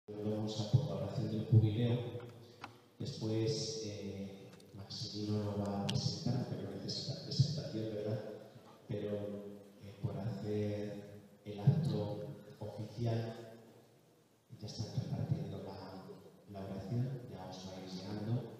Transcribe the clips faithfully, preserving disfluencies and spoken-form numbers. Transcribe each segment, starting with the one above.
Volvemos a por la oración del jubileo. Después eh, Maximino lo va a presentar, pero no necesita presentación, ¿verdad? Pero eh, por hacer el acto oficial ya están repartiendo la, la oración, ya os vais llegando.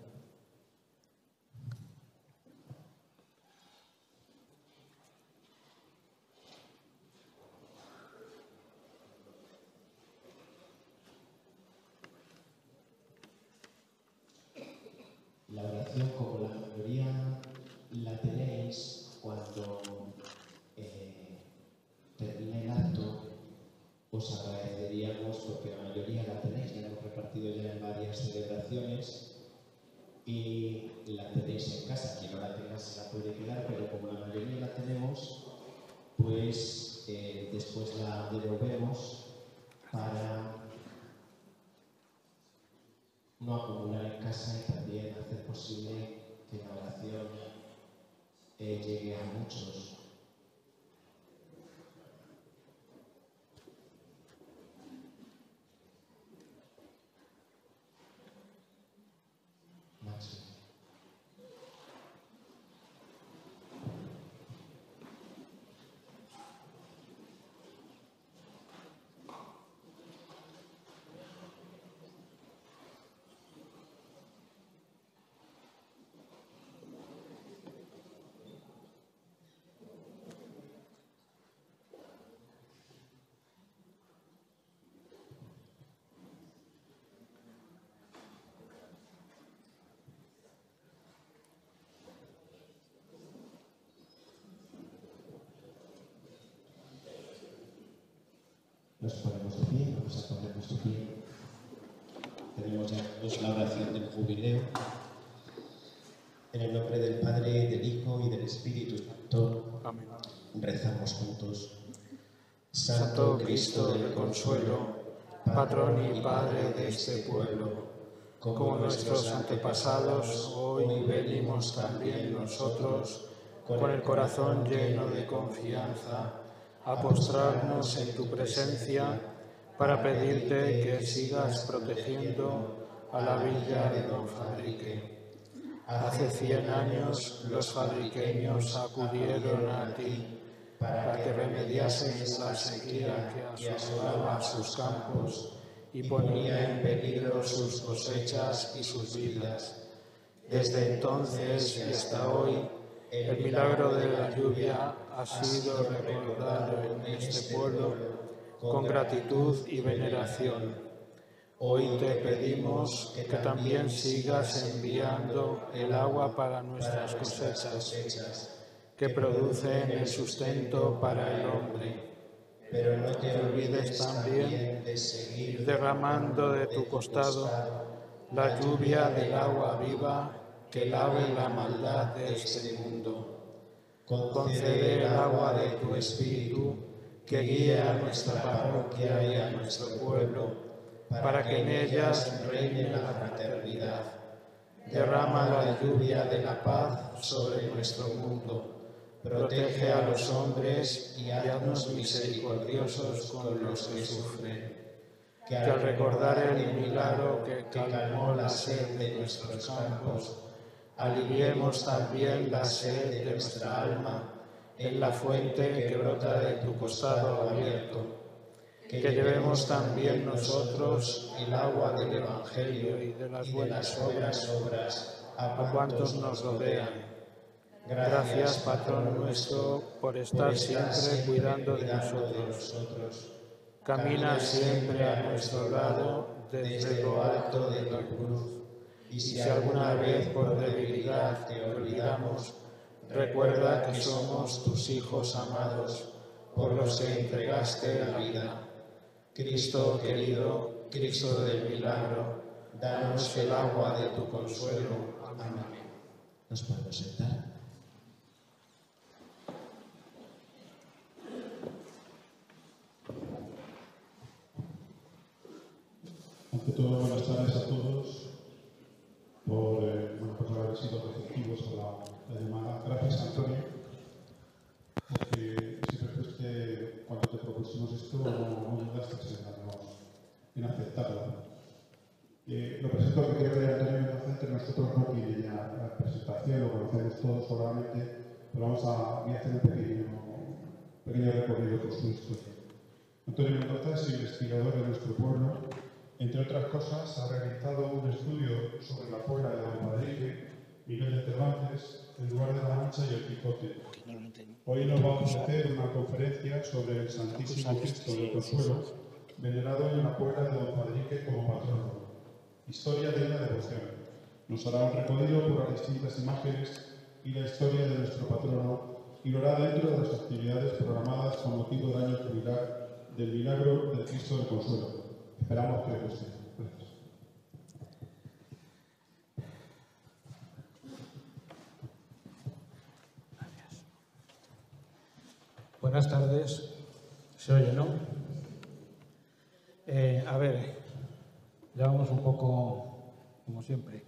La oración, como la mayoría la tenéis, cuando eh, termine el acto, os agradeceríamos, porque la mayoría la tenéis, la hemos repartido ya en varias celebraciones y la tenéis en casa. Quien no la tenga se la puede quedar, pero como la mayoría la tenemos, pues eh, después la devolvemos para no acumular en casa y también hacer posible que la oración eh, llegue a muchos. Maxi. Nos ponemos de pie, vamos a ponernos de pie. Tenemos ya todos la oración del jubileo. En el nombre del Padre, del Hijo y del Espíritu Santo. Amén. Rezamos juntos. Santo Cristo del Consuelo, patrón y Padre de este pueblo, como nuestros antepasados, hoy venimos también nosotros, con el corazón lleno de confianza, a postrarnos en tu presencia para pedirte que sigas protegiendo a la villa de Don Fadrique. Hace cien años los fadriqueños acudieron a ti para que remediases la sequía que asolaba sus campos y ponía en peligro sus cosechas y sus vidas. Desde entonces y hasta hoy, el milagro de la lluvia ha sido recordado en este pueblo con gratitud y veneración. Hoy te pedimos que también sigas enviando el agua para nuestras cosechas, que producen el sustento para el hombre. Pero no te olvides también de seguir derramando de tu costado la lluvia del agua viva que lave la maldad de este mundo. Concede el agua de tu Espíritu que guíe a nuestra parroquia y a nuestro pueblo, para que en ellas reine la fraternidad. Derrama la lluvia de la paz sobre nuestro mundo. Protege a los hombres y haznos misericordiosos con los que sufren. Que al recordar el milagro que calmó la sed de nuestros campos, aliviemos también la sed de nuestra alma en la fuente que brota de tu costado abierto. Que llevemos también nosotros el agua del Evangelio y de las buenas obras a cuantos nos rodean. Gracias, patrón nuestro, por estar siempre cuidando de nosotros. Camina siempre a nuestro lado desde lo alto de la cruz. Y si alguna vez por debilidad te olvidamos, recuerda que somos tus hijos amados, por los que entregaste la vida. Cristo querido, Cristo del milagro, danos el agua de tu consuelo. Amén. Nos podemos sentar. Ante todo, buenas tardes a todos por, eh, bueno, por haber sido receptivos a la, la llamada. Gracias, Antonio, porque si recuerdas que cuando te propusimos esto no, no dudaste en darnos en aceptarla. Eh, lo presento porque creo que Antonio Mendoza entre nosotros no tiene ya la presentación, lo conocemos todos solamente, pero vamos a, voy a hacer un pequeño, pequeño recorrido por su historia. Antonio Mendoza es investigador de nuestro pueblo. Entre otras cosas, ha realizado un estudio sobre la puebla de Don Padrique, Miguel de Cervantes, el lugar de la Mancha y el Quijote. Hoy nos va a ofrecer una conferencia sobre el Santísimo Cristo del Consuelo, venerado en la puebla de Don Padrique como patrono. Historia de una devoción. Nos hará un recorrido por las distintas imágenes y la historia de nuestro patrono y lo hará dentro de las actividades programadas con motivo del año jubilar del milagro del Cristo del Consuelo. Esperamos que les guste. Gracias. Buenas tardes. ¿Se oye, no? Eh, a ver, ya vamos un poco como siempre.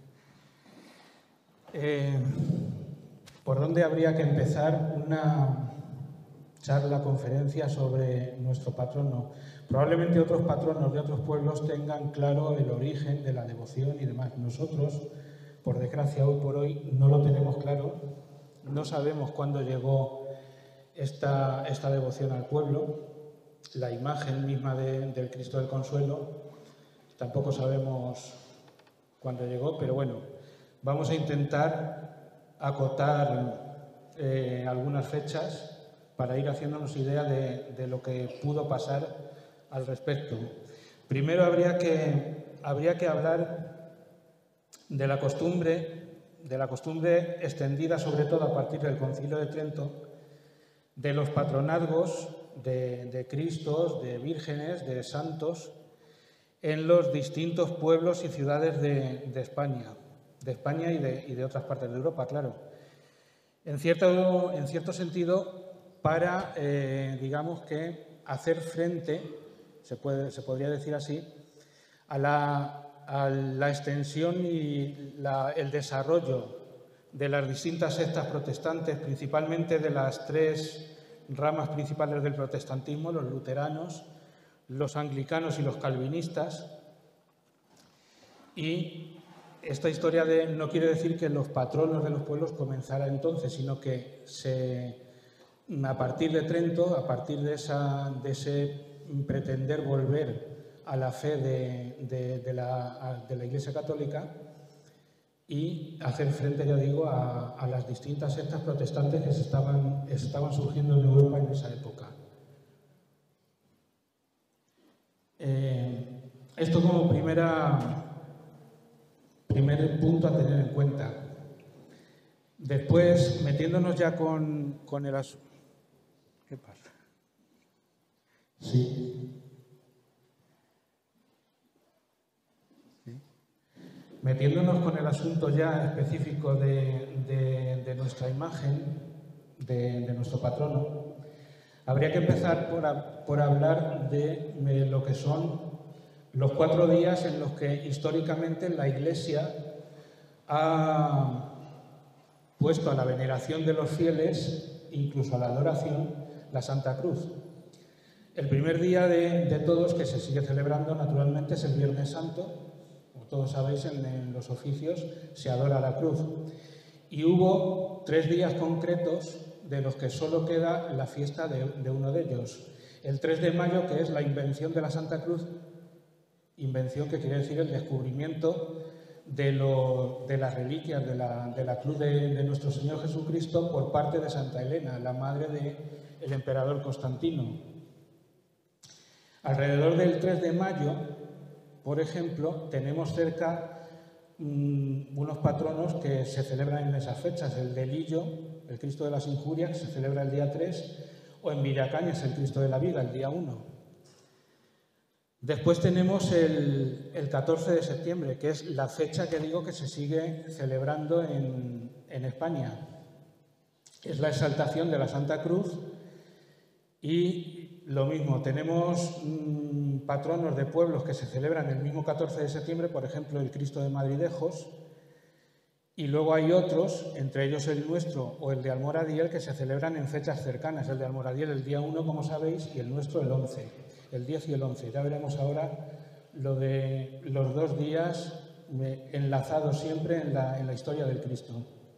Eh, ¿Por dónde habría que empezar una charla, conferencia sobre nuestro patrono? Probablemente otros patronos de otros pueblos tengan claro el origen de la devoción y demás. Nosotros, por desgracia, hoy por hoy no lo tenemos claro. No sabemos cuándo llegó esta, esta devoción al pueblo, la imagen misma de, del Cristo del Consuelo. Tampoco sabemos cuándo llegó, pero bueno, vamos a intentar acotar eh, algunas fechas para ir haciéndonos idea de, de lo que pudo pasar al respecto. Primero habría que, habría que hablar de la costumbre, de la costumbre extendida sobre todo a partir del Concilio de Trento, de los patronazgos de, de Cristos, de vírgenes, de santos, en los distintos pueblos y ciudades de, de España, de España y de, y de otras partes de Europa, claro. En cierto, en cierto sentido, para, eh, digamos que, hacer frente, se, puede, se podría decir así, a la, a la extensión y la, el desarrollo de las distintas sectas protestantes, principalmente de las tres ramas principales del protestantismo, los luteranos, los anglicanos y los calvinistas. Y esta historia de, no quiere decir que los patronos de los pueblos comenzara entonces, sino que se, a partir de Trento, a partir de, esa, de ese pretender volver a la fe de, de, de, la, de la Iglesia Católica y hacer frente, ya digo, a, a las distintas sectas protestantes que se estaban, estaban surgiendo en Europa en esa época. Eh, esto como primera, primer punto a tener en cuenta. Después, metiéndonos ya con, con el asunto... ¿Qué pasa? Sí. ¿Sí? Metiéndonos con el asunto ya específico de, de, de nuestra imagen, de, de nuestro patrono, habría que empezar por, a, por hablar de, de lo que son los cuatro días en los que históricamente la Iglesia ha puesto a la veneración de los fieles, incluso a la adoración, la Santa Cruz. El primer día de, de todos, que se sigue celebrando naturalmente, es el Viernes Santo. Como todos sabéis, en, en los oficios se adora la cruz. Y hubo tres días concretos de los que solo queda la fiesta de, de uno de ellos. El tres de mayo, que es la invención de la Santa Cruz, invención que quiere decir el descubrimiento de, lo, de las reliquias de la, de la cruz de, de nuestro Señor Jesucristo por parte de Santa Elena, la madre del emperador Constantino. Alrededor del tres de mayo, por ejemplo, tenemos cerca mmm, unos patronos que se celebran en esas fechas. El de Lillo, el Cristo de las Injurias, se celebra el día tres, o en Villacañas, el Cristo de la Vida, el día uno. Después tenemos el, el catorce de septiembre, que es la fecha que digo que se sigue celebrando en, en España. Es la exaltación de la Santa Cruz y lo mismo, tenemos mmm, patronos de pueblos que se celebran el mismo catorce de septiembre, por ejemplo, el Cristo de Madridejos, y luego hay otros, entre ellos el nuestro o el de Almoradiel, que se celebran en fechas cercanas. El de Almoradiel el día uno, como sabéis, y el nuestro el once, el diez y el once. Ya veremos ahora lo de los dos días enlazados siempre en la, en la historia del Cristo.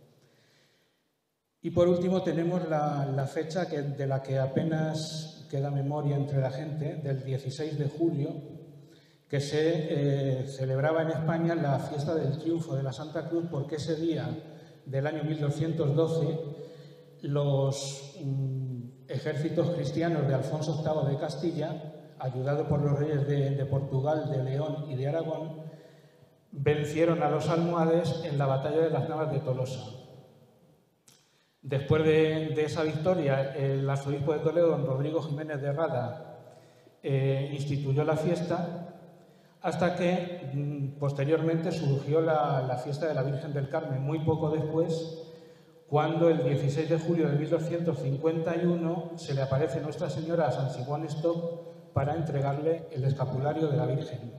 Y por último tenemos la, la fecha que, de la que apenas queda memoria entre la gente, del dieciséis de julio, que se eh, celebraba en España la fiesta del triunfo de la Santa Cruz, porque ese día del año mil doscientos doce los mm, ejércitos cristianos de Alfonso octavo de Castilla, ayudado por los reyes de, de Portugal, de León y de Aragón, vencieron a los almohades en la batalla de las Navas de Tolosa. Después de, de esa victoria, el arzobispo de Toledo, don Rodrigo Jiménez de Rada, eh, instituyó la fiesta, hasta que mmm, posteriormente surgió la, la fiesta de la Virgen del Carmen, muy poco después, cuando el dieciséis de julio de mil doscientos cincuenta y uno se le aparece Nuestra Señora a San Simón Stock para entregarle el escapulario de la Virgen.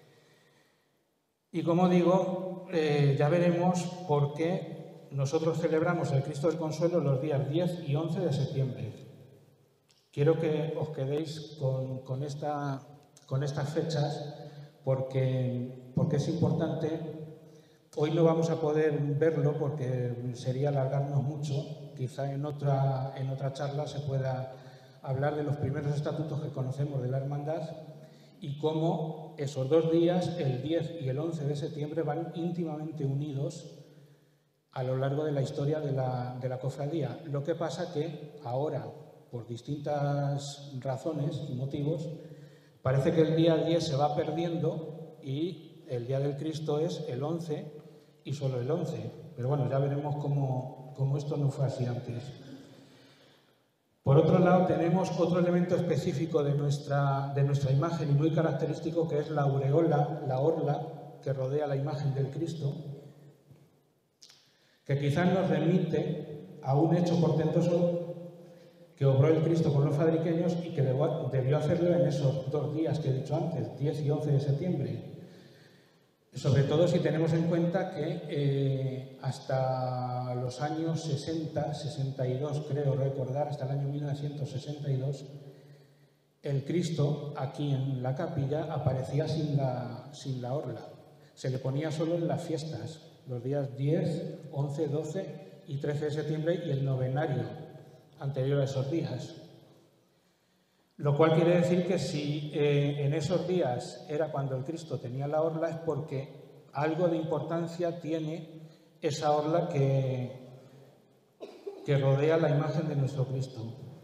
Y como digo, eh, ya veremos por qué nosotros celebramos el Cristo del Consuelo los días diez y once de septiembre. Quiero que os quedéis con, con, esta, con estas fechas porque, porque es importante. Hoy no vamos a poder verlo porque sería alargarnos mucho. Quizá en otra, en otra charla se pueda hablar de los primeros estatutos que conocemos de la Hermandad y cómo esos dos días, el diez y el once de septiembre, van íntimamente unidos a lo largo de la historia de la, de la cofradía. Lo que pasa que ahora, por distintas razones y motivos, parece que el día diez se va perdiendo y el día del Cristo es el once y solo el once. Pero bueno, ya veremos cómo, cómo esto no fue así antes. Por otro lado, tenemos otro elemento específico de nuestra, de nuestra imagen y muy característico, que es la aureola, la orla que rodea la imagen del Cristo, que quizás nos remite a un hecho portentoso que obró el Cristo con los fadriqueños y que debió hacerlo en esos dos días que he dicho antes, diez y once de septiembre. Sobre todo si tenemos en cuenta que eh, hasta los años sesenta, sesenta y dos, creo recordar, hasta el año mil novecientos sesenta y dos, el Cristo aquí en la capilla aparecía sin la, sin la orla. Se le ponía solo en las fiestas, los días diez, once, doce y trece de septiembre y el novenario anterior a esos días. Lo cual quiere decir que si eh, en esos días era cuando el Cristo tenía la orla, es porque algo de importancia tiene esa orla que, que rodea la imagen de nuestro Cristo.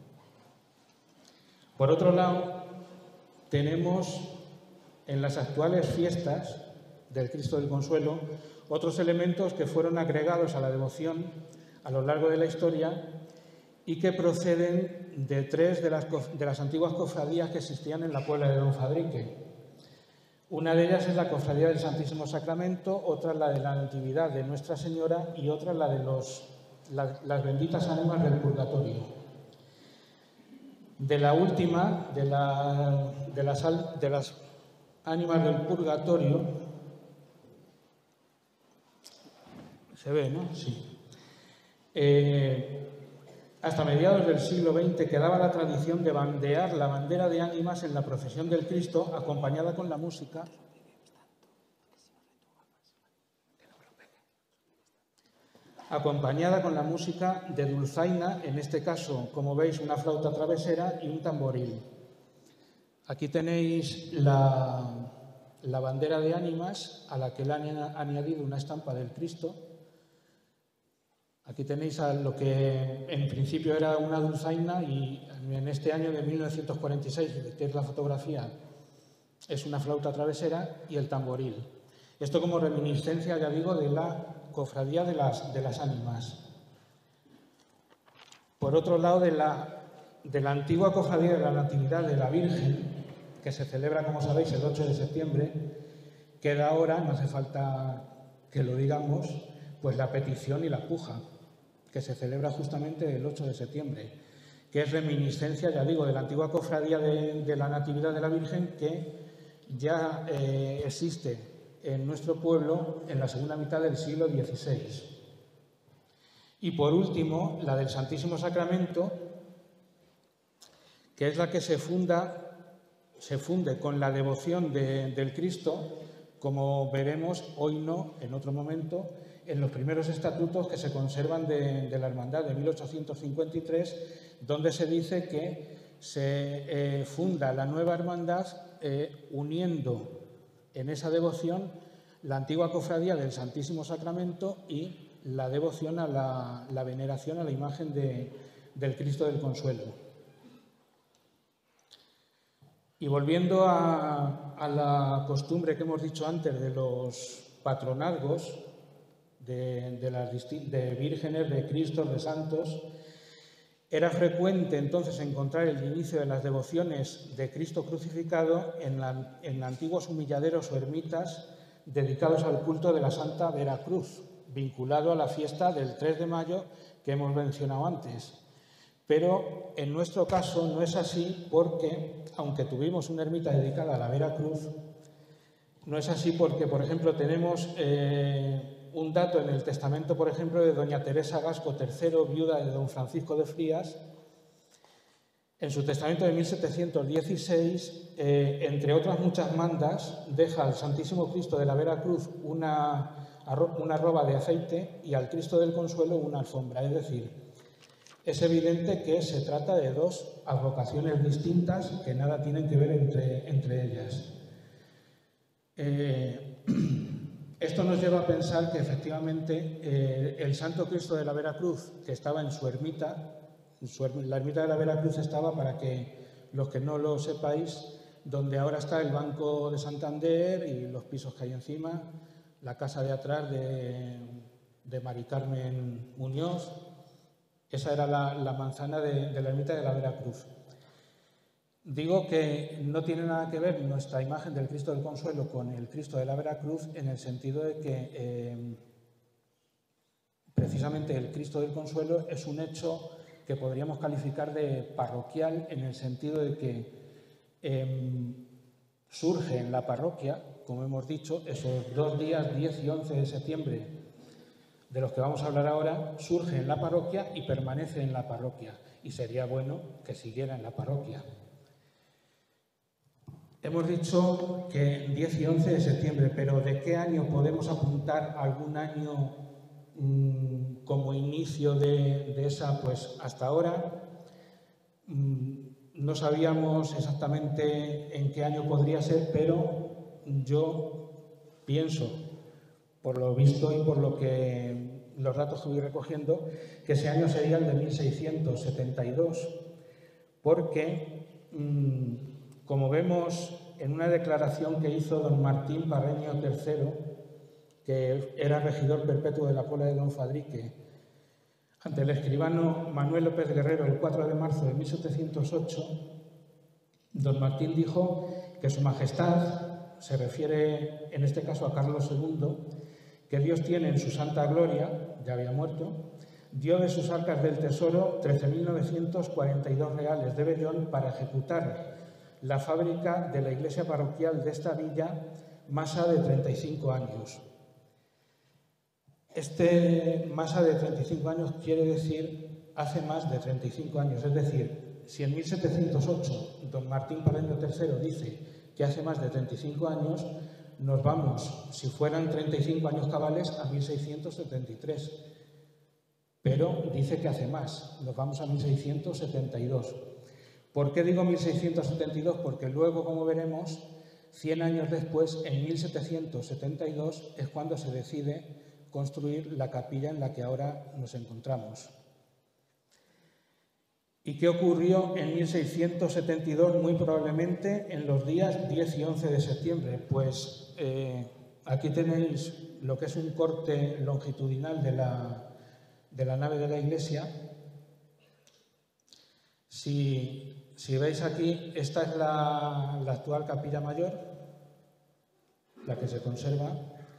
Por otro lado, tenemos en las actuales fiestas del Cristo del Consuelo otros elementos que fueron agregados a la devoción a lo largo de la historia y que proceden de tres de las, de las antiguas cofradías que existían en la Puebla de Don Fadrique. Una de ellas es la Cofradía del Santísimo Sacramento, otra la de la Natividad de Nuestra Señora y otra la de los, la, las benditas ánimas del Purgatorio. De la última, de, la, de, las, de las ánimas del Purgatorio, se ve, ¿no? Sí. Eh, Hasta mediados del siglo veinte quedaba la tradición de bandear la bandera de ánimas en la procesión del Cristo, acompañada con la música acompañada con la música de dulzaina, en este caso, como veis, una flauta travesera y un tamboril. Aquí tenéis la, la bandera de ánimas, a la que le han añadido una estampa del Cristo. Aquí tenéis a lo que en principio era una dulzaina y en este año de mil novecientos cuarenta y seis, que es la fotografía, es una flauta travesera y el tamboril. Esto como reminiscencia, ya digo, de la cofradía de las, de las ánimas. Por otro lado, de la, de la antigua cofradía de la Natividad de la Virgen, que se celebra, como sabéis, el ocho de septiembre, queda ahora, no hace falta que lo digamos, pues la petición y la puja, que se celebra justamente el ocho de septiembre, que es reminiscencia, ya digo, de la antigua cofradía de, de la Natividad de la Virgen, que ya eh, existe en nuestro pueblo en la segunda mitad del siglo dieciséis. Y por último, la del Santísimo Sacramento, que es la que se funda se funde con la devoción de, del Cristo, como veremos hoy no, en otro momento, en los primeros estatutos que se conservan de, de la Hermandad de mil ochocientos cincuenta y tres, donde se dice que se eh, funda la nueva hermandad eh, uniendo en esa devoción la antigua cofradía del Santísimo Sacramento y la devoción a la, la veneración a la imagen de, del Cristo del Consuelo. Y volviendo a, a la costumbre que hemos dicho antes de los patronazgos, de, de, las de vírgenes, de Cristos, de santos, era frecuente entonces encontrar el inicio de las devociones de Cristo crucificado en, la, en antiguos humilladeros o ermitas dedicados al culto de la Santa Veracruz, vinculado a la fiesta del tres de mayo que hemos mencionado antes. Pero en nuestro caso no es así porque, aunque tuvimos una ermita dedicada a la Veracruz, no es así porque, por ejemplo, tenemos eh, un dato en el testamento, por ejemplo, de doña Teresa Gasco tercero, viuda de don Francisco de Frías. En su testamento de mil setecientos dieciséis, eh, entre otras muchas mandas, deja al Santísimo Cristo de la Veracruz una, una roba de aceite y al Cristo del Consuelo una alfombra, es decir, es evidente que se trata de dos advocaciones distintas que nada tienen que ver entre, entre ellas. Eh, esto nos lleva a pensar que efectivamente eh, el Santo Cristo de la Veracruz, que estaba en su ermita, su, la ermita de la Veracruz estaba, para que los que no lo sepáis, donde ahora está el Banco de Santander y los pisos que hay encima, la casa de atrás de, de Mari Carmen Muñoz. Esa era la, la manzana de, de la ermita de la Veracruz. Digo que no tiene nada que ver nuestra imagen del Cristo del Consuelo con el Cristo de la Veracruz, en el sentido de que eh, precisamente el Cristo del Consuelo es un hecho que podríamos calificar de parroquial, en el sentido de que eh, surge en la parroquia, como hemos dicho, esos dos días, diez y once de septiembre, de los que vamos a hablar ahora, surge en la parroquia y permanece en la parroquia. Y sería bueno que siguiera en la parroquia. Hemos dicho que diez y once de septiembre, pero ¿de qué año podemos apuntar algún año mmm, como inicio de, de esa? Pues hasta ahora mmm, no sabíamos exactamente en qué año podría ser, pero yo pienso, por lo visto y por lo que los datos que voy recogiendo, que ese año sería el de mil seiscientos setenta y dos, porque, mmm, como vemos en una declaración que hizo don Martín Parreño tercero, que era regidor perpetuo de la Puebla de Don Fadrique, ante el escribano Manuel López Guerrero el cuatro de marzo de mil setecientos ocho, don Martín dijo que Su Majestad, se refiere en este caso a Carlos segundo, que Dios tiene en su santa gloria, ya había muerto, dio de sus arcas del tesoro trece mil novecientos cuarenta y dos reales de vellón para ejecutar la fábrica de la iglesia parroquial de esta villa, masa de treinta y cinco años. Este masa de treinta y cinco años quiere decir hace más de treinta y cinco años, es decir, si en mil setecientos ocho don Martín Parreño tercero dice que hace más de treinta y cinco años, nos vamos, si fueran treinta y cinco años cabales, a mil seiscientos setenta y tres. Pero dice que hace más, nos vamos a mil seiscientos setenta y dos. ¿Por qué digo mil seiscientos setenta y dos? Porque luego, como veremos, cien años después, en mil setecientos setenta y dos, es cuando se decide construir la capilla en la que ahora nos encontramos. ¿Y qué ocurrió en mil seiscientos setenta y dos? Muy probablemente en los días diez y once de septiembre. Pues eh, aquí tenéis lo que es un corte longitudinal de la, de la nave de la iglesia. Si, si veis aquí, esta es la, la actual capilla mayor, la que se conserva.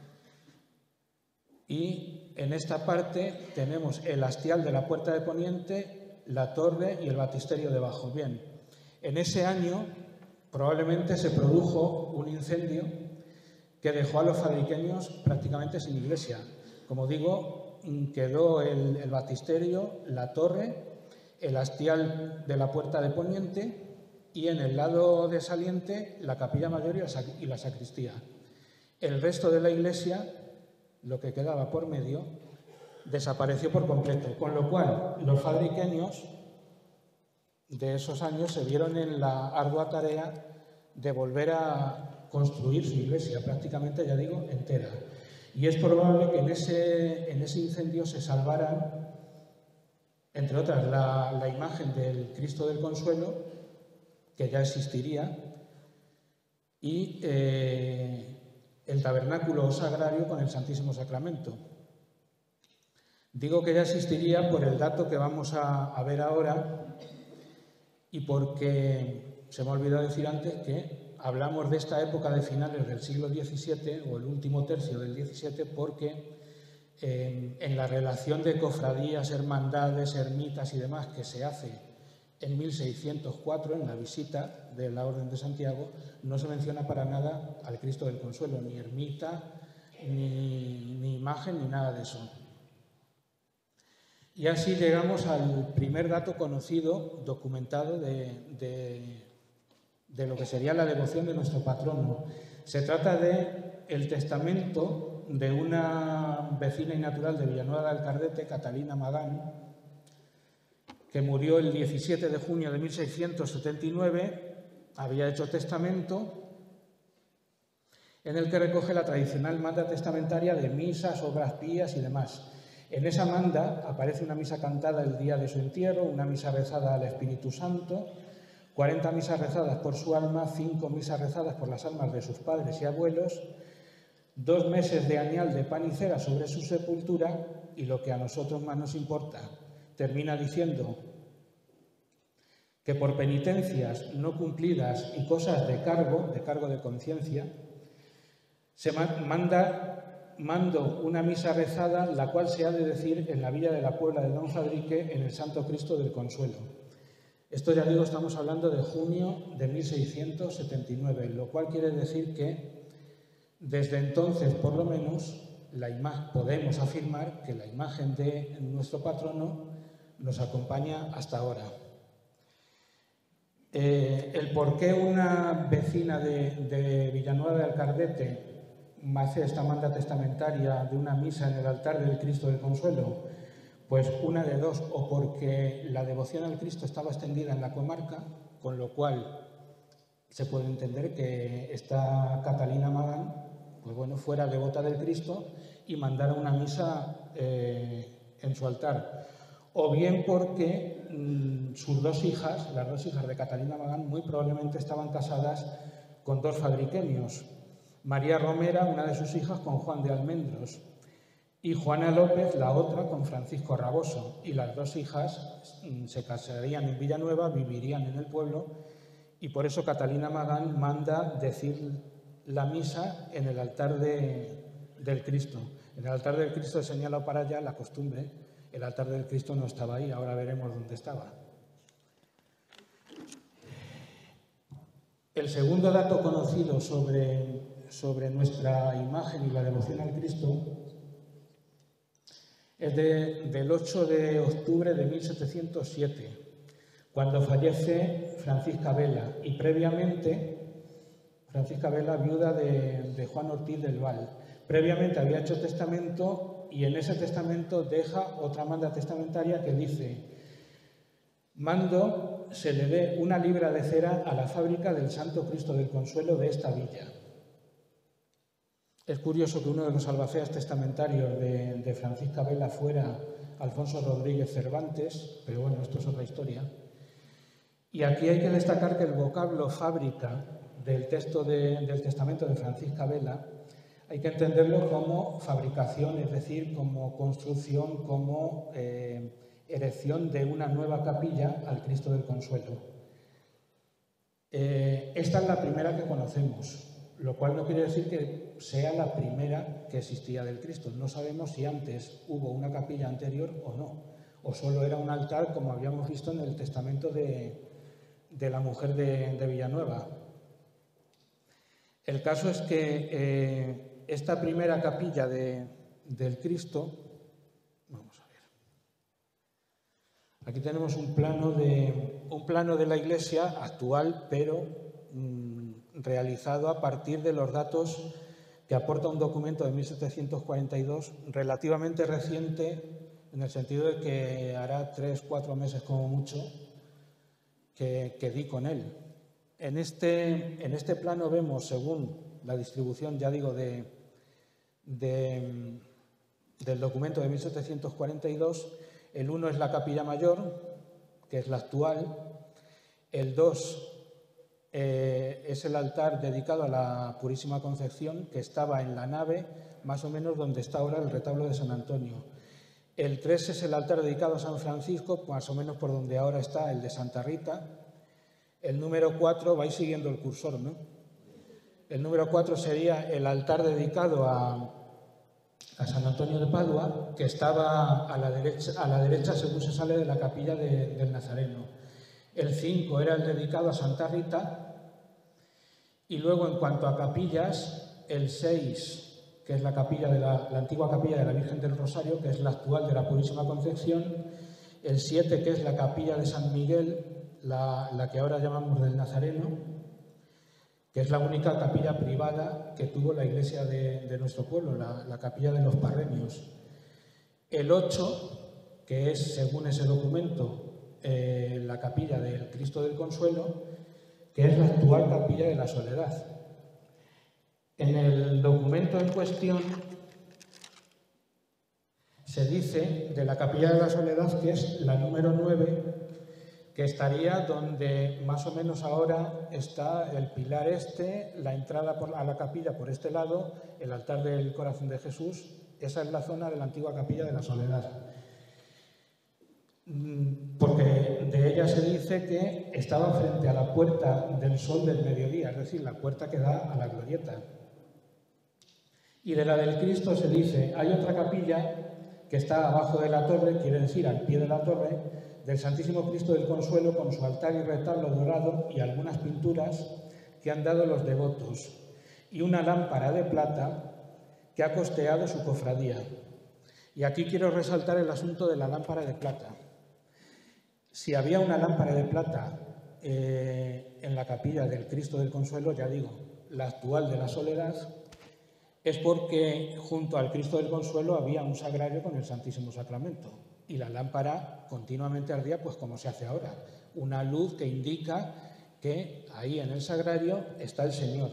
Y en esta parte tenemos el hastial de la puerta de poniente, la torre y el baptisterio debajo. Bien, en ese año probablemente se produjo un incendio que dejó a los fadriqueños prácticamente sin iglesia. Como digo, quedó el, el baptisterio, la torre, el hastial de la puerta de poniente y en el lado de saliente la capilla mayor y la sacristía. El resto de la iglesia, lo que quedaba por medio, desapareció por completo, con lo cual los fadriqueños de esos años se vieron en la ardua tarea de volver a construir su iglesia, prácticamente, ya digo, entera. Y es probable que en ese, en ese incendio se salvaran, entre otras, la, la imagen del Cristo del Consuelo, que ya existiría, y eh, el tabernáculo sagrario con el Santísimo Sacramento. Digo que ya existiría por el dato que vamos a, a ver ahora y porque se me ha olvidado decir antes que hablamos de esta época de finales del siglo diecisiete o el último tercio del diecisiete porque eh, en la relación de cofradías, hermandades, ermitas y demás que se hace en mil seiscientos cuatro, en la visita de la Orden de Santiago, no se menciona para nada al Cristo del Consuelo, ni ermita, ni, ni imagen, ni nada de eso. Y así llegamos al primer dato conocido, documentado, de, de, de lo que sería la devoción de nuestro patrono. Se trata del testamento de una vecina y natural de Villanueva de Alcardete, Catalina Magán, que murió el diecisiete de junio de mil seiscientos setenta y nueve, había hecho testamento en el que recoge la tradicional manda testamentaria de misas, obras pías y demás. En esa manda aparece una misa cantada el día de su entierro, una misa rezada al Espíritu Santo, cuarenta misas rezadas por su alma, cinco misas rezadas por las almas de sus padres y abuelos, dos meses de añal de pan y cera sobre su sepultura y lo que a nosotros más nos importa, termina diciendo que por penitencias no cumplidas y cosas de cargo, de cargo de conciencia, se manda... mando una misa rezada, la cual se ha de decir en la villa de la Puebla de Don Fadrique, en el Santo Cristo del Consuelo. Esto, ya digo, estamos hablando de junio de mil seiscientos setenta y nueve, lo cual quiere decir que desde entonces, por lo menos, la imagen, podemos afirmar que la imagen de nuestro patrono nos acompaña hasta ahora. Eh, el por qué una vecina de, de Villanueva de Alcardete hace esta manda testamentaria de una misa en el altar del Cristo del Consuelo, pues una de dos, o porque la devoción al Cristo estaba extendida en la comarca, con lo cual se puede entender que esta Catalina Magán, pues bueno, fuera devota del Cristo y mandara una misa eh, en su altar, o bien porque mmm, sus dos hijas, las dos hijas de Catalina Magán, muy probablemente estaban casadas con dos fadriqueños, María Romera, una de sus hijas, con Juan de Almendros, y Juana López, la otra, con Francisco Raboso. Y las dos hijas se casarían en Villanueva, vivirían en el pueblo, y por eso Catalina Magán manda decir la misa en el altar de, del Cristo. En el altar del Cristo he señalado para allá la costumbre. El altar del Cristo no estaba ahí, ahora veremos dónde estaba. El segundo dato conocido sobre... sobre nuestra imagen y la devoción al Cristo es de, del ocho de octubre de mil setecientos siete, cuando fallece Francisca Vela, y previamente, Francisca Vela, viuda de, de Juan Ortiz del Val, previamente había hecho testamento y en ese testamento deja otra manda testamentaria que dice: mando se le dé una libra de cera a la fábrica del Santo Cristo del Consuelo de esta villa. Es curioso que uno de los albacéas testamentarios de, de Francisca Vela fuera Alfonso Rodríguez Cervantes, pero bueno, esto es otra historia. Y aquí hay que destacar que el vocablo fábrica del texto de, del testamento de Francisca Vela hay que entenderlo como fabricación, es decir, como construcción, como eh, erección de una nueva capilla al Cristo del Consuelo. Eh, esta es la primera que conocemos, lo cual no quiere decir que sea la primera que existía del Cristo. No sabemos si antes hubo una capilla anterior o no, o solo era un altar, como habíamos visto en el testamento de, de la mujer de, de Villanueva. El caso es que eh, esta primera capilla de, del Cristo, vamos a ver, Aquí tenemos un plano de, un plano de la iglesia actual, pero mmm, realizado a partir de los datos que aporta un documento de mil setecientos cuarenta y dos relativamente reciente, en el sentido de que hará tres, cuatro meses como mucho que, que di con él. En este, en este plano vemos, según la distribución, ya digo, de, de, del documento de mil setecientos cuarenta y dos, el uno es la capilla mayor, que es la actual. El dos eh, es el altar dedicado a la Purísima Concepción, que estaba en la nave, más o menos donde está ahora el retablo de San Antonio. El tres es el altar dedicado a San Francisco, más o menos por donde ahora está el de Santa Rita. El número cuatro, vais siguiendo el cursor, ¿no? El número cuatro sería el altar dedicado a, a San Antonio de Padua, que estaba a la derecha, a la derecha según se sale de la capilla de, del Nazareno. El cinco era el dedicado a Santa Rita. Y luego, en cuanto a capillas, el seis, que es la, capilla de la, la antigua capilla de la Virgen del Rosario, que es la actual de la Purísima Concepción. El siete, que es la capilla de San Miguel, la, la que ahora llamamos del Nazareno, que es la única capilla privada que tuvo la iglesia de, de nuestro pueblo, la, la capilla de los Parrenios. El ocho, que es, según ese documento, eh, la capilla del Cristo del Consuelo, que es la actual capilla de la Soledad. En el documento en cuestión se dice de la capilla de la Soledad que es la número nueve, que estaría donde más o menos ahora está el pilar este, la entrada por, a la capilla por este lado, el altar del Corazón de Jesús. Esa es la zona de la antigua capilla de la Soledad. Porque de ella se dice que estaba frente a la puerta del sol del mediodía, es decir, la puerta que da a la glorieta. Y de la del Cristo se dice, hay otra capilla que está abajo de la torre, quiere decir al pie de la torre, del Santísimo Cristo del Consuelo, con su altar y retablo dorado y algunas pinturas que han dado los devotos, y una lámpara de plata que ha costeado su cofradía. Y aquí quiero resaltar el asunto de la lámpara de plata. Si había una lámpara de plata eh, en la capilla del Cristo del Consuelo, ya digo, la actual de la Soledad, es porque junto al Cristo del Consuelo había un sagrario con el Santísimo Sacramento y la lámpara continuamente ardía, pues como se hace ahora, una luz que indica que ahí en el sagrario está el Señor.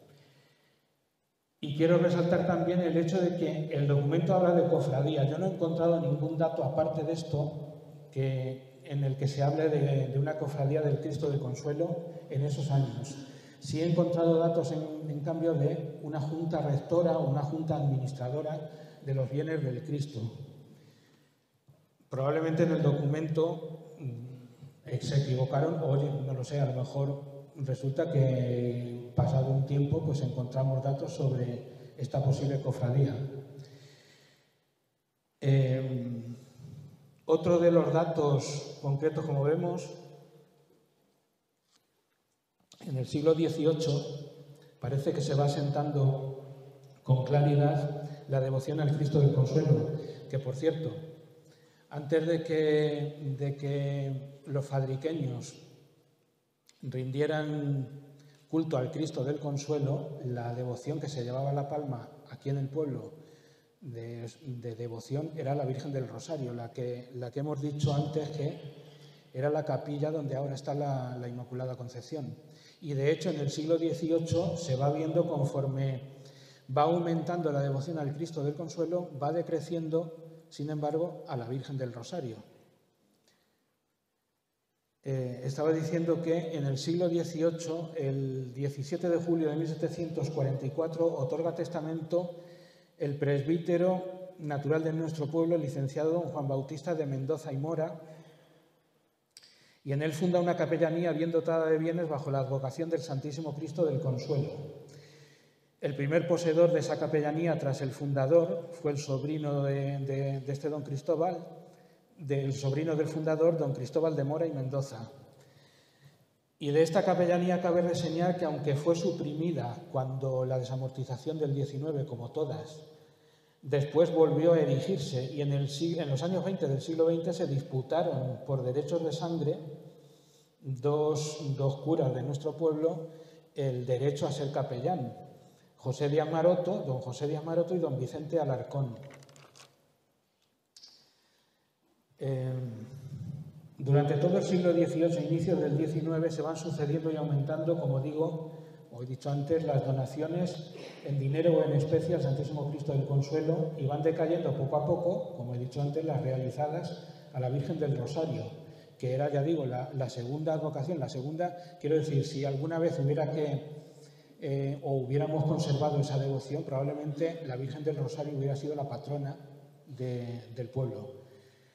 Y quiero resaltar también el hecho de que el documento habla de cofradía. Yo no he encontrado ningún dato aparte de esto que, en el que se hable de, de una cofradía del Cristo del Consuelo en esos años. Sí he encontrado datos, en, en cambio, de una junta rectora o una junta administradora de los bienes del Cristo. Probablemente en el documento mmm, se equivocaron, o oye, no lo sé, a lo mejor resulta que pasado un tiempo pues encontramos datos sobre esta posible cofradía. Eh, otro de los datos concretos, como vemos, en el siglo dieciocho parece que se va asentando con claridad la devoción al Cristo del Consuelo, que por cierto, antes de que, de que los fadriqueños rindieran culto al Cristo del Consuelo, la devoción que se llevaba a la palma aquí en el pueblo de, de devoción era la Virgen del Rosario, la que, la que hemos dicho antes que era la capilla donde ahora está la, la Inmaculada Concepción. Y de hecho en el siglo dieciocho se va viendo conforme va aumentando la devoción al Cristo del Consuelo, va decreciendo, sin embargo, a la Virgen del Rosario. Eh, estaba diciendo que en el siglo dieciocho, el diecisiete de julio de mil setecientos cuarenta y cuatro, otorga testamento el presbítero natural de nuestro pueblo, el licenciado don Juan Bautista de Mendoza y Mora, y en él funda una capellanía bien dotada de bienes bajo la advocación del Santísimo Cristo del Consuelo. El primer poseedor de esa capellanía tras el fundador fue el sobrino de, de, de este don Cristóbal, del sobrino del fundador, don Cristóbal de Mora y Mendoza. Y de esta capellanía cabe reseñar que, aunque fue suprimida cuando la desamortización del diecinueve, como todas, Después volvió a erigirse y en, el, en los años veinte del siglo veinte se disputaron por derechos de sangre dos, dos curas de nuestro pueblo el derecho a ser capellán, José Díaz Maroto, don José Díaz Maroto y don Vicente Alarcón. Eh, durante todo el siglo dieciocho e inicios del diecinueve se van sucediendo y aumentando, como digo, o he dicho antes, las donaciones en dinero o en especie al Santísimo Cristo del Consuelo y van decayendo poco a poco, como he dicho antes, las realizadas a la Virgen del Rosario, que era, ya digo, la, la segunda advocación. La segunda, quiero decir, si alguna vez hubiera que, eh, o hubiéramos conservado esa devoción, probablemente la Virgen del Rosario hubiera sido la patrona de, del pueblo.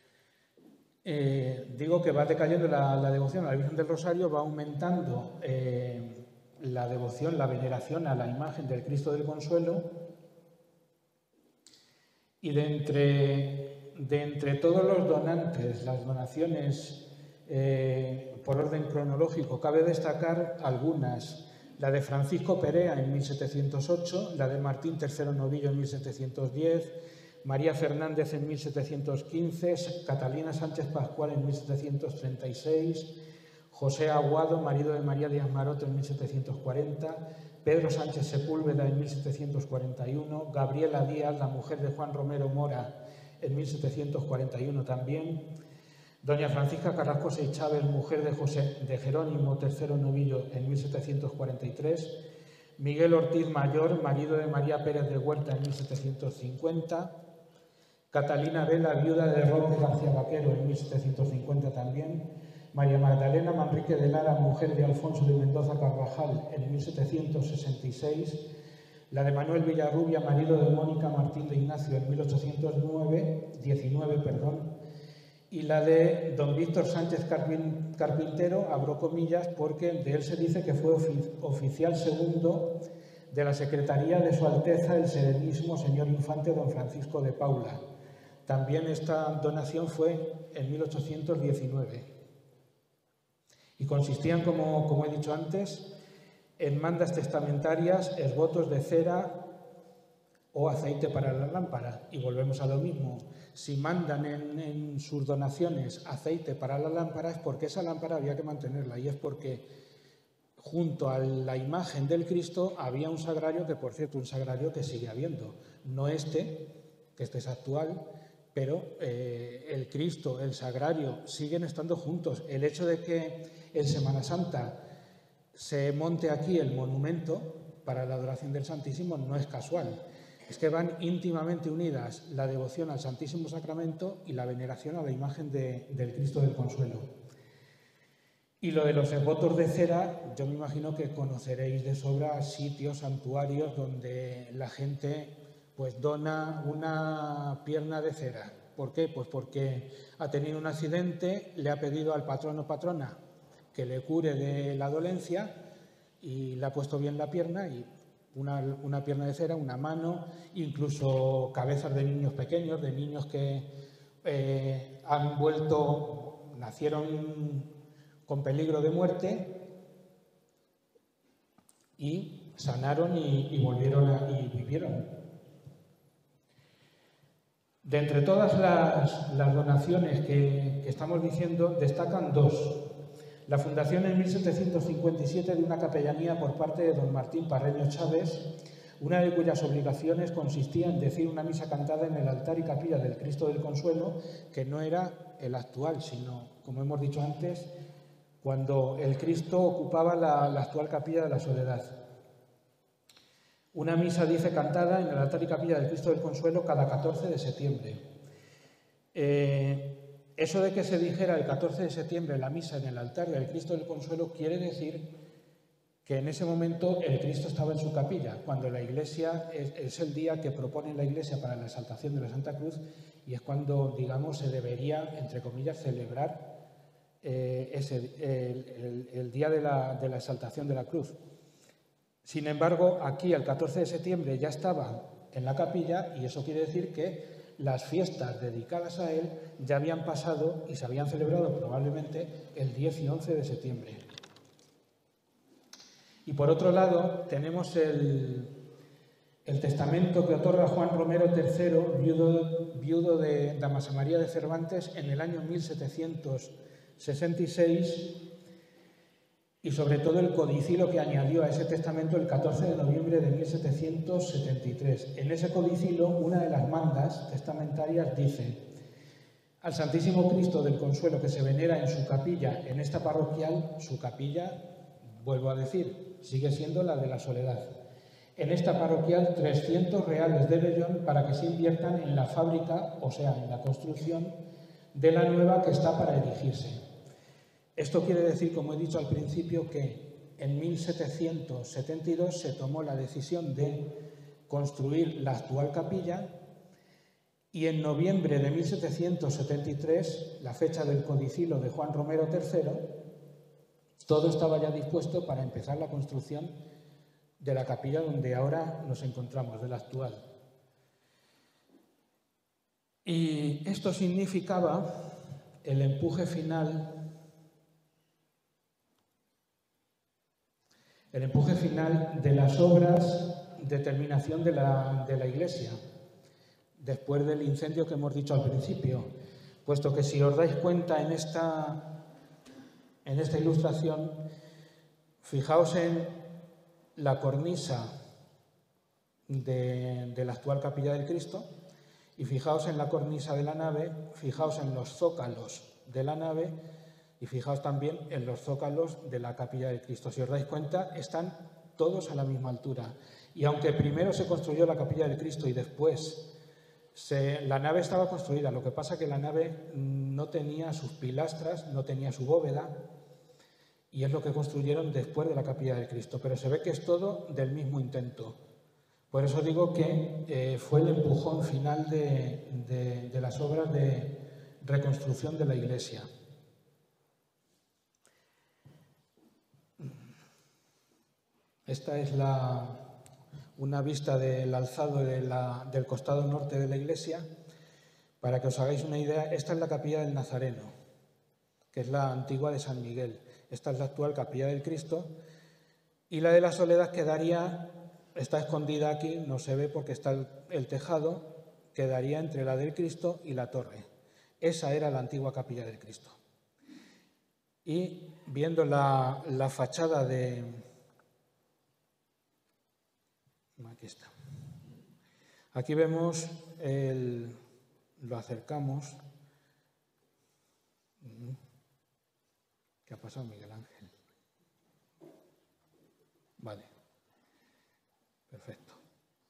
Eh, digo que va decayendo la, la devoción a la Virgen del Rosario, va aumentando eh, la devoción, la veneración a la imagen del Cristo del Consuelo, y de entre, de entre todos los donantes, las donaciones eh, por orden cronológico, cabe destacar algunas: la de Francisco Perea en mil setecientos ocho, la de Martín tercero Novillo en mil setecientos diez, María Fernández en mil setecientos quince, Catalina Sánchez Pascual en mil setecientos treinta y seis, José Aguado, marido de María Díaz Maroto, en mil setecientos cuarenta, Pedro Sánchez Sepúlveda en mil setecientos cuarenta y uno, Gabriela Díaz, la mujer de Juan Romero Mora, en mil setecientos cuarenta y uno también, doña Francisca Carrasco Seychávez, mujer de, José, de Jerónimo tercero Novillo, en mil setecientos cuarenta y tres, Miguel Ortiz Mayor, marido de María Pérez de Huerta, en mil setecientos cincuenta, Catalina Vela, viuda de Roque García Vaquero, en mil setecientos cincuenta también, María Magdalena Manrique de Lara, mujer de Alfonso de Mendoza Carvajal, en mil setecientos sesenta y seis, la de Manuel Villarrubia, marido de Mónica Martín de Ignacio, en mil ochocientos diecinueve, perdón, y la de don Víctor Sánchez Carpintero, abro comillas, porque de él se dice que fue oficial segundo de la Secretaría de Su Alteza el Serenísimo Señor Infante don Francisco de Paula. También esta donación fue en mil ochocientos diecinueve. Y consistían, como, como he dicho antes, en mandas testamentarias, esvotos de cera o aceite para la lámpara. Y volvemos a lo mismo. Si mandan en, en sus donaciones aceite para la lámpara es porque esa lámpara había que mantenerla, y es porque junto a la imagen del Cristo había un sagrario, que por cierto, un sagrario que sigue habiendo. No este, que este es actual, pero eh, el Cristo, el sagrario, siguen estando juntos. El hecho de que en Semana Santa se monte aquí el monumento para la adoración del Santísimo no es casual. Es que van íntimamente unidas la devoción al Santísimo Sacramento y la veneración a la imagen de, del Cristo del Consuelo. Y lo de los esvotos de cera, yo me imagino que conoceréis de sobra sitios, santuarios donde la gente pues dona una pierna de cera. ¿Por qué? Pues porque ha tenido un accidente, le ha pedido al patrono o patrona que le cure de la dolencia y le ha puesto bien la pierna, y una, una pierna de cera, una mano, incluso cabezas de niños pequeños, de niños que eh, han vuelto, nacieron con peligro de muerte y sanaron y, y volvieron a, y vivieron. De entre todas las, las donaciones que, que estamos diciendo, destacan dos. La fundación en mil setecientos cincuenta y siete de una capellanía por parte de don Martín Parreño Chávez, una de cuyas obligaciones consistía en decir una misa cantada en el altar y capilla del Cristo del Consuelo, que no era el actual, sino, como hemos dicho antes, cuando el Cristo ocupaba la, la actual capilla de la Soledad. Una misa, dice, cantada en el altar y capilla del Cristo del Consuelo cada catorce de septiembre. Eh, eso de que se dijera el catorce de septiembre la misa en el altar del Cristo del Consuelo quiere decir que en ese momento el Cristo estaba en su capilla, cuando la Iglesia es, es el día que propone la Iglesia para la exaltación de la Santa Cruz, y es cuando, digamos, se debería, entre comillas, celebrar eh, ese, el, el, el día de la, de la exaltación de la cruz. Sin embargo, aquí el catorce de septiembre ya estaba en la capilla, y eso quiere decir que las fiestas dedicadas a él ya habían pasado y se habían celebrado probablemente el diez y once de septiembre. Y por otro lado, tenemos el, el testamento que otorga Juan Romero tercero, viudo, viudo de Damasa María de Cervantes, en el año mil setecientos sesenta y seis, y sobre todo el codicilo que añadió a ese testamento el catorce de noviembre de mil setecientos setenta y tres. En ese codicilo, una de las mandas testamentarias dice: al Santísimo Cristo del Consuelo que se venera en su capilla, en esta parroquial, su capilla, vuelvo a decir, sigue siendo la de la Soledad. En esta parroquial, trescientos reales de vellón para que se inviertan en la fábrica, o sea, en la construcción de la nueva que está para erigirse. Esto quiere decir, como he dicho al principio, que en mil setecientos setenta y dos se tomó la decisión de construir la actual capilla y en noviembre de mil setecientos setenta y tres, la fecha del codicilo de Juan Romero tercero, todo estaba ya dispuesto para empezar la construcción de la capilla donde ahora nos encontramos, de la actual. Y esto significaba el empuje final, el empuje final de las obras de terminación de la, de la iglesia, después del incendio que hemos dicho al principio, puesto que si os dais cuenta en esta, en esta ilustración, fijaos en la cornisa de, de la actual capilla del Cristo y fijaos en la cornisa de la nave, fijaos en los zócalos de la nave y fijaos también en los zócalos de la capilla del Cristo. Si os dais cuenta, están todos a la misma altura. Y aunque primero se construyó la capilla del Cristo y después se, la nave estaba construida, lo que pasa es que la nave no tenía sus pilastras, no tenía su bóveda, y es lo que construyeron después de la capilla del Cristo. Pero se ve que es todo del mismo intento. Por eso digo que eh, fue el empujón final de, de, de las obras de reconstrucción de la iglesia. Esta es la, una vista del alzado de la, del costado norte de la iglesia. Para que os hagáis una idea, esta es la capilla del Nazareno, que es la antigua de San Miguel. Esta es la actual capilla del Cristo. Y la de la Soledad quedaría, está escondida aquí, no se ve porque está el, el tejado, quedaría entre la del Cristo y la torre. Esa era la antigua capilla del Cristo. Y viendo la, la fachada de... Aquí está. Aquí vemos, el, lo acercamos. ¿Qué ha pasado, Miguel Ángel? Vale. Perfecto.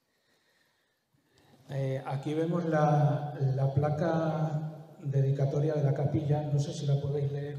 Eh, aquí vemos la, la placa dedicatoria de la capilla. No sé si la podéis leer.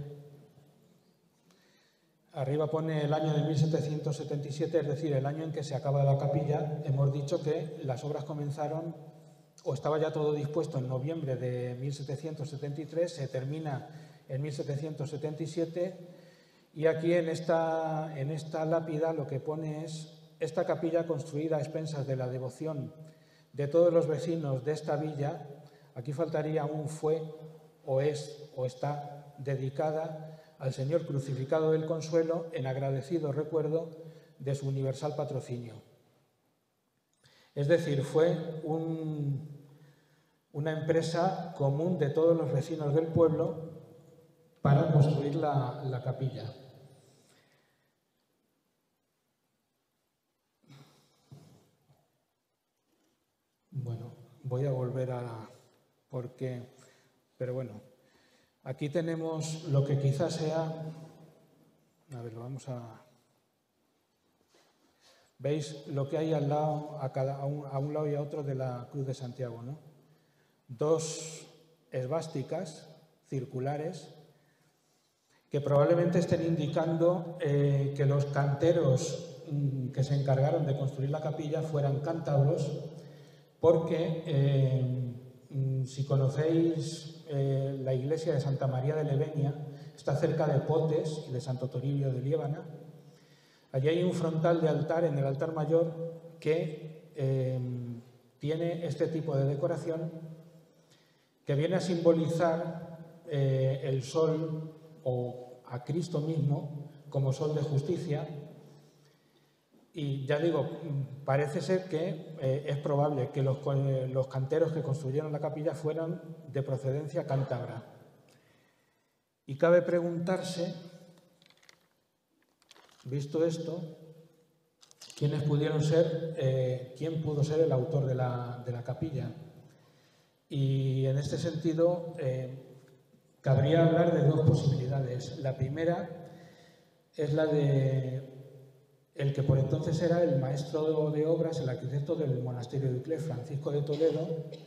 Arriba pone el año de mil setecientos setenta y siete, es decir, el año en que se acaba la capilla. Hemos dicho que las obras comenzaron, o estaba ya todo dispuesto en noviembre de mil setecientos setenta y tres, se termina en mil setecientos setenta y siete, y aquí en esta, en esta lápida lo que pone es: esta capilla construida a expensas de la devoción de todos los vecinos de esta villa, aquí faltaría un fue, o es, o está dedicada al Señor crucificado del Consuelo en agradecido recuerdo de su universal patrocinio. Es decir, fue un, una empresa común de todos los vecinos del pueblo para construir la, la capilla. Bueno, voy a volver a... porque... pero bueno, aquí tenemos lo que quizás sea... A ver, lo vamos a... ¿Veis lo que hay al lado, a, cada, a, un, a un lado y a otro de la Cruz de Santiago, ¿no? Dos esvásticas circulares que probablemente estén indicando eh, que los canteros mm, que se encargaron de construir la capilla fueran cántabros, porque eh, mm, si conocéis eh, la iglesia de Santa María de Levenia, está cerca de Potes y de Santo Toribio de Liébana. Allí hay un frontal de altar en el altar mayor que eh, tiene este tipo de decoración que viene a simbolizar eh, el sol o a Cristo mismo como sol de justicia, Y ya digo, parece ser que eh, es probable que los, eh, los canteros que construyeron la capilla fueran de procedencia cántabra. Y cabe preguntarse, visto esto, quiénes pudieron ser, eh, quién pudo ser el autor de la, de la capilla. Y en este sentido, eh, cabría hablar de dos posibilidades. La primera es la de el que por entonces era el maestro de obras, el arquitecto del monasterio de Uclés, Francisco de Toledo,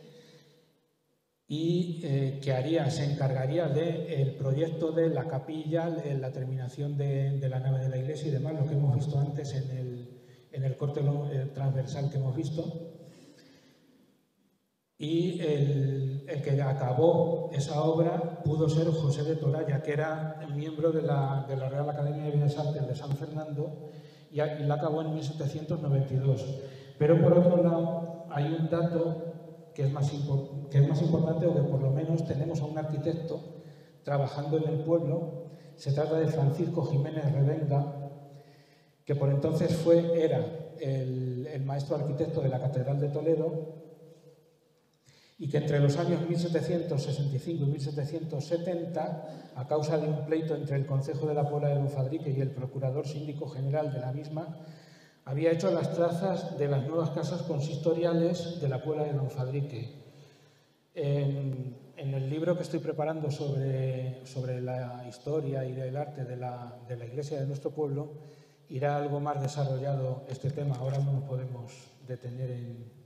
y eh, que haría, se encargaría del proyecto de la capilla, de la terminación de, de la nave de la iglesia y demás, lo que hemos visto antes en el, en el corte transversal que hemos visto. Y el, el que acabó esa obra pudo ser José de Toralla, que era miembro de la, de la Real Academia de Bellas Artes de San Fernando, y la acabó en mil setecientos noventa y dos. Pero por otro lado, hay un dato que es, más que es más importante, o que por lo menos tenemos a un arquitecto trabajando en el pueblo. Se trata de Francisco Jiménez Revenga, que por entonces fue, era el, el maestro arquitecto de la Catedral de Toledo, y que entre los años mil setecientos sesenta y cinco y mil setecientos setenta, a causa de un pleito entre el Concejo de la Puebla de Don Fadrique y el Procurador Síndico General de la misma, había hecho las trazas de las nuevas casas consistoriales de la Puebla de Don Fadrique. En, en el libro que estoy preparando sobre, sobre la historia y el arte de la, de la iglesia de nuestro pueblo, irá algo más desarrollado este tema. Ahora no nos podemos detener en...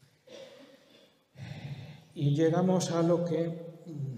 Y llegamos a lo que...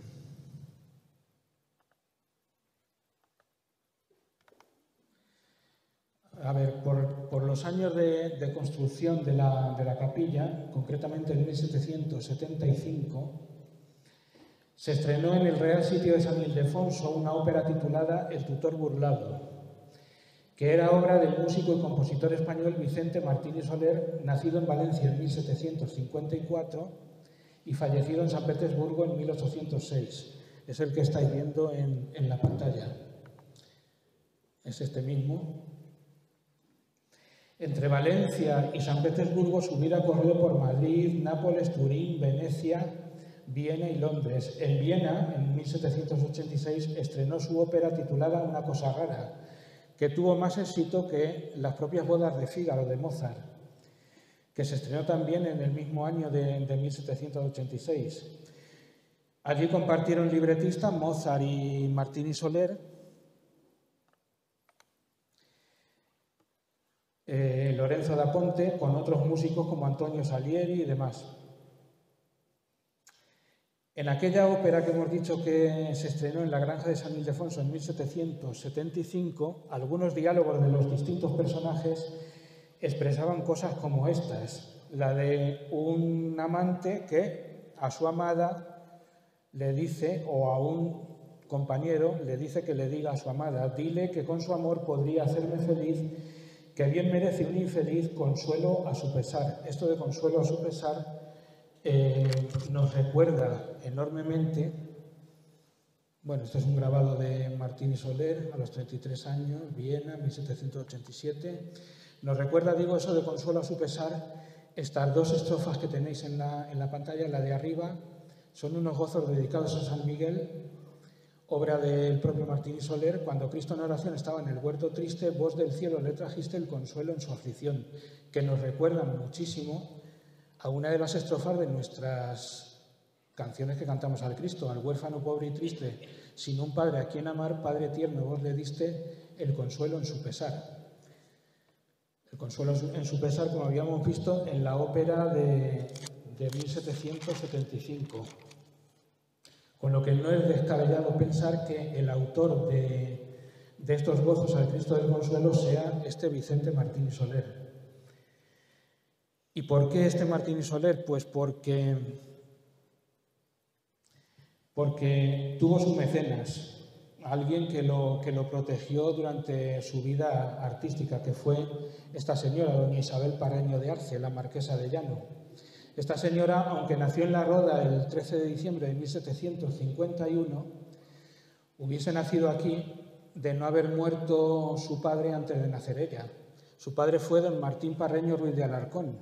A ver, por, por los años de, de construcción de la, de la capilla, concretamente en mil setecientos setenta y cinco, se estrenó en el Real Sitio de San Ildefonso una ópera titulada El tutor burlado, que era obra del músico y compositor español Vicente Martín y Soler, nacido en Valencia en mil setecientos cincuenta y cuatro y fallecido en San Petersburgo en mil ochocientos seis. Es el que estáis viendo en, en la pantalla. Es este mismo. Entre Valencia y San Petersburgo su vida corrió por Madrid, Nápoles, Turín, Venecia, Viena y Londres. En Viena, en mil setecientos ochenta y seis, estrenó su ópera titulada Una cosa rara, que tuvo más éxito que las propias bodas de Fígaro de Mozart, que se estrenó también en el mismo año de, de mil setecientos ochenta y seis. Allí compartieron libretistas Mozart y Martín y Soler, eh, Lorenzo da Ponte, con otros músicos como Antonio Salieri y demás. En aquella ópera que hemos dicho que se estrenó en la Granja de San Ildefonso en mil setecientos setenta y cinco, algunos diálogos de los distintos personajes expresaban cosas como estas: la de un amante que a su amada le dice, o a un compañero le dice que le diga a su amada: dile que con su amor podría hacerme feliz, que bien merece un infeliz consuelo a su pesar. Esto de consuelo a su pesar eh, nos recuerda enormemente, bueno, esto es un grabado de Martín y Soler a los treinta y tres años, Viena, mil setecientos ochenta y siete. Nos recuerda, digo, eso de consuelo a su pesar. Estas dos estrofas que tenéis en la, en la pantalla, la de arriba, son unos gozos dedicados a San Miguel, obra del propio Martín y Soler. Cuando Cristo en oración estaba en el huerto triste, vos del cielo le trajiste el consuelo en su aflicción, que nos recuerdan muchísimo a una de las estrofas de nuestras canciones que cantamos al Cristo: al huérfano pobre y triste, sin un padre a quien amar, Padre tierno, vos le diste el consuelo en su pesar. El consuelo en su pesar, como habíamos visto en la ópera de, de mil setecientos setenta y cinco. Con lo que no es descabellado pensar que el autor de, de estos gozos al Cristo del Consuelo sea este Vicente Martín y Soler. ¿Y por qué este Martín y Soler? Pues porque, porque tuvo su mecenas, alguien que lo, que lo protegió durante su vida artística, que fue esta señora, doña Isabel Parreño de Arce, la marquesa de Llano. Esta señora, aunque nació en La Roda el trece de diciembre de mil setecientos cincuenta y uno, hubiese nacido aquí de no haber muerto su padre antes de nacer ella. Su padre fue don Martín Parreño Ruiz de Alarcón,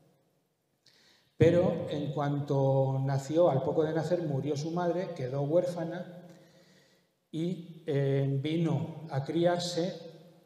pero en cuanto nació, al poco de nacer, murió su madre, quedó huérfana y eh, vino a criarse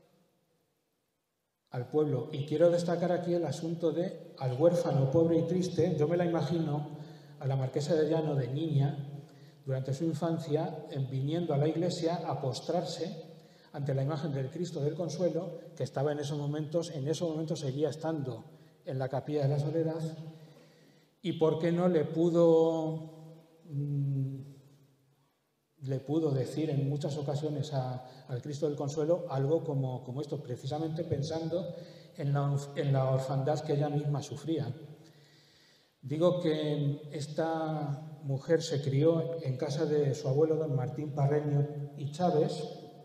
al pueblo. Y quiero destacar aquí el asunto de al huérfano, pobre y triste. Yo me la imagino a la marquesa de Llano de niña, durante su infancia, viniendo a la iglesia a postrarse ante la imagen del Cristo del Consuelo, que estaba en esos momentos, en esos momentos seguía estando en la Capilla de la Soledad, y por qué no le pudo, mmm, le pudo decir en muchas ocasiones a, al Cristo del Consuelo algo como, como esto, precisamente pensando en la, en la orfandad que ella misma sufría. Digo que esta mujer se crió en casa de su abuelo don Martín Parreño y Chávez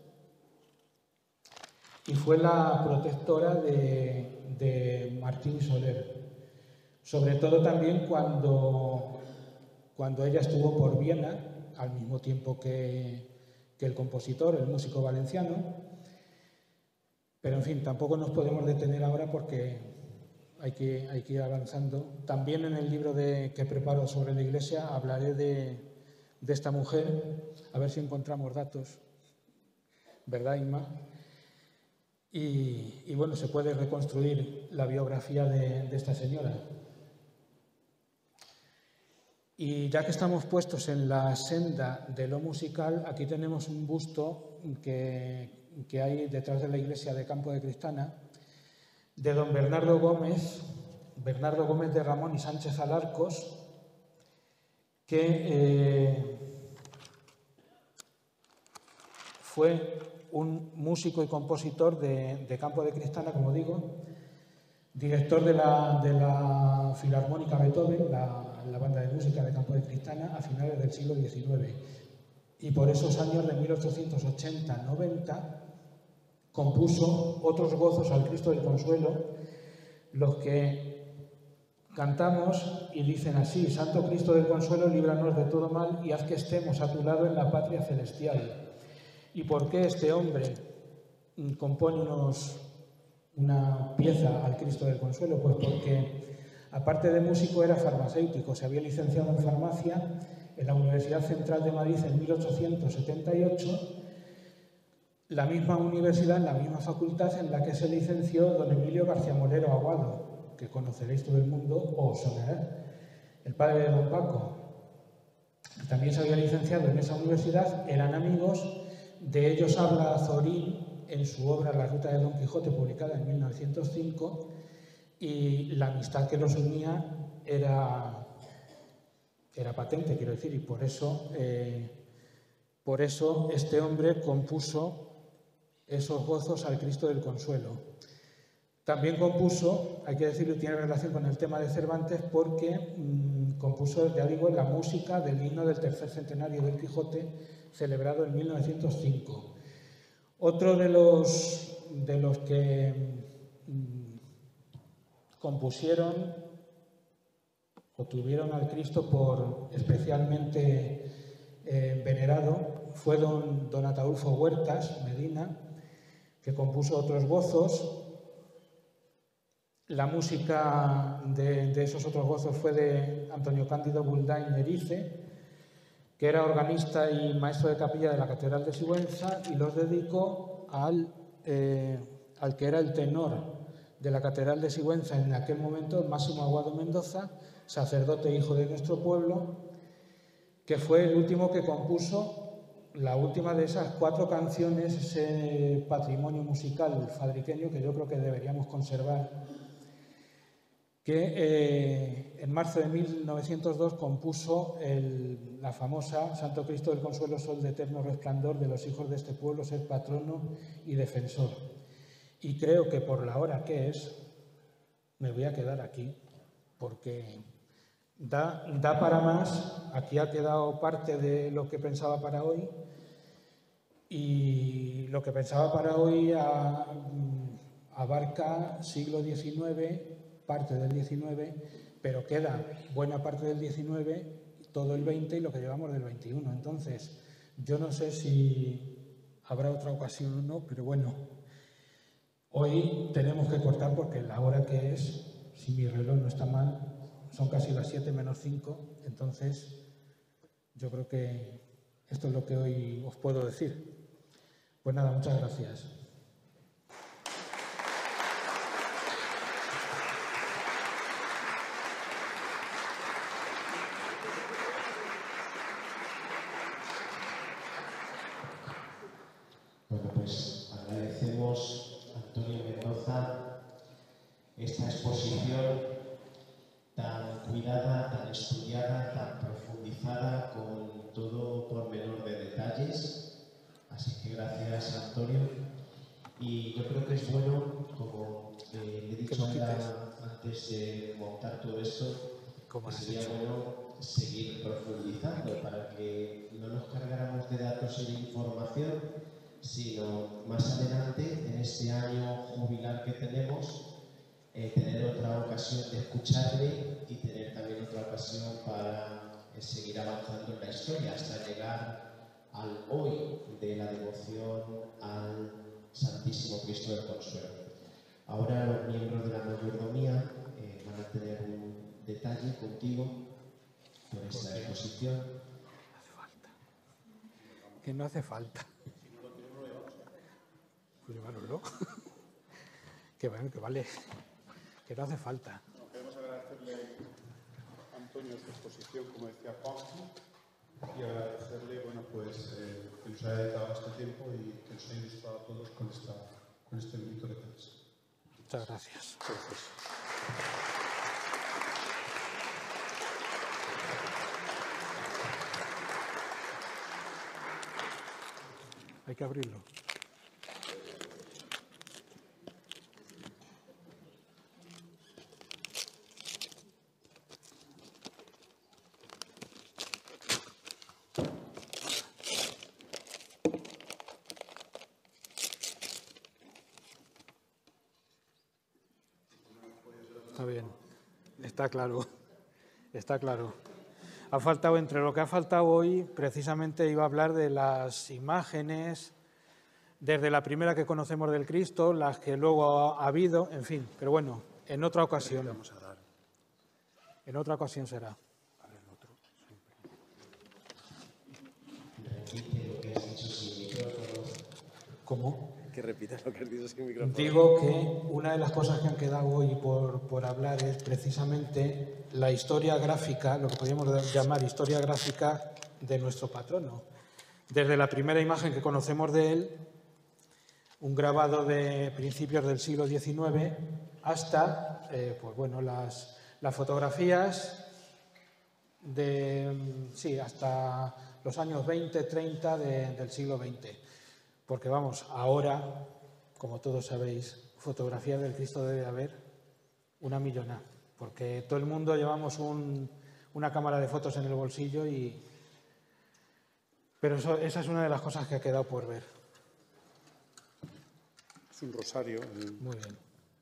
y fue la protectora de, de Martín Soler. Sobre todo también cuando, cuando ella estuvo por Viena, al mismo tiempo que, que el compositor, el músico valenciano. Pero, en fin, tampoco nos podemos detener ahora porque hay que, hay que ir avanzando. También en el libro de, que preparo sobre la Iglesia hablaré de, de esta mujer, a ver si encontramos datos, ¿verdad, Inma? Y, y bueno, se puede reconstruir la biografía de, de esta señora. Y ya que estamos puestos en la senda de lo musical, aquí tenemos un busto que, que hay detrás de la iglesia de Campo de Cristana, de don Bernardo Gómez, Bernardo Gómez de Ramón y Sánchez Alarcos, que eh, fue un músico y compositor de, de Campo de Cristana, como digo, director de la, de la Filarmónica Beethoven, la, la banda de música de Campo de Cristana, a finales del siglo diecinueve. Y por esos años de mil ochocientos ochenta noventa compuso otros gozos al Cristo del Consuelo, los que cantamos y dicen así: Santo Cristo del Consuelo, líbranos de todo mal y haz que estemos a tu lado en la patria celestial. ¿Y por qué este hombre compone unos, una pieza al Cristo del Consuelo? Pues porque, aparte de músico, era farmacéutico. Se había licenciado en farmacia en la Universidad Central de Madrid en mil ochocientos setenta y ocho, la misma universidad, en la misma facultad en la que se licenció don Emilio García Molero Aguado, que conoceréis todo el mundo, o sonará, el padre de don Paco. También se había licenciado en esa universidad, eran amigos. De ellos habla Zorín en su obra La Ruta de Don Quijote, publicada en mil novecientos cinco, y la amistad que los unía era, era patente, quiero decir, y por eso, eh, por eso este hombre compuso esos gozos al Cristo del Consuelo. También compuso, hay que decirlo, tiene relación con el tema de Cervantes, porque mmm, compuso, ya digo, la música del himno del tercer centenario del Quijote, celebrado en mil novecientos cinco. Otro de los, de los que mmm, compusieron o tuvieron al Cristo por especialmente eh, venerado fue don, don Ataulfo Huertas Medina, que compuso otros gozos. La música de, de esos otros gozos fue de Antonio Cándido Buldain Erice, que era organista y maestro de capilla de la Catedral de Sigüenza, y los dedicó al, eh, al que era el tenor de la Catedral de Sigüenza en aquel momento, Máximo Aguado Mendoza, sacerdote hijo de nuestro pueblo, que fue el último que compuso la última de esas cuatro canciones, ese patrimonio musical fadriqueño que yo creo que deberíamos conservar, que eh, en marzo de mil novecientos dos compuso el, la famosa Santo Cristo del Consuelo, sol de eterno resplandor, de los hijos de este pueblo, ser patrono y defensor. Y creo que por la hora que es, me voy a quedar aquí, porque da, da para más. Aquí ha quedado parte de lo que pensaba para hoy, y lo que pensaba para hoy a, abarca siglo diecinueve, parte del diecinueve, pero queda buena parte del diecinueve, todo el veinte y lo que llevamos del veintiuno. Entonces, yo no sé si habrá otra ocasión o no, pero bueno, Hoy tenemos que cortar porque la hora que es, si mi reloj no está mal, son casi las siete menos cinco, entonces yo creo que esto es lo que hoy os puedo decir. Pues nada, muchas gracias. Bueno, pues agradecemos a Antonio Mendoza esta exposición tan cuidada, tan estudiada, tan profundizada, con todo pormenor de detalles. Así que gracias, Antonio. Y yo creo que es bueno, como eh, le he dicho ahora, antes de montar todo esto, que sería bueno seguir profundizando para que no nos cargáramos de datos y de información, sino más adelante, en este año jubilar que tenemos, eh, tener otra ocasión de escucharle y tener también otra ocasión para eh, seguir avanzando en la historia hasta llegar al hoy de la devoción al Santísimo Cristo del Consuelo. Ahora los miembros de la mayordomía eh, van a tener un detalle contigo por esta exposición. No hace falta. Que no hace falta. Pues llévalo. Que bueno, que vale. Que no hace falta. No, queremos agradecerle a Antonio esta exposición, como decía Juan, y agradecerle, bueno, pues eh, que nos haya dedicado este tiempo y que nos haya ilustrado a todos con, esta, con este minuto de clase. Muchas gracias. Gracias. Hay que abrirlo. Está bien, está claro, está claro. Ha faltado, entre lo que ha faltado hoy, precisamente iba a hablar de las imágenes, desde la primera que conocemos del Cristo, las que luego ha habido, en fin, pero bueno, en otra ocasión. En otra ocasión será. ¿Cómo? Que repitas lo que has dicho sin micrófono. Digo que una de las cosas que han quedado hoy por, por hablar es precisamente la historia gráfica, lo que podríamos llamar historia gráfica de nuestro patrono. Desde la primera imagen que conocemos de él, un grabado de principios del siglo diecinueve, hasta eh, pues bueno, las, las fotografías de, sí, hasta los años veinte, treinta de, del siglo veinte. Porque vamos, ahora, como todos sabéis, fotografías del Cristo debe haber una millonada, porque todo el mundo llevamos un, una cámara de fotos en el bolsillo y... Pero eso, esa es una de las cosas que ha quedado por ver. Es un rosario. Eh. Muy bien.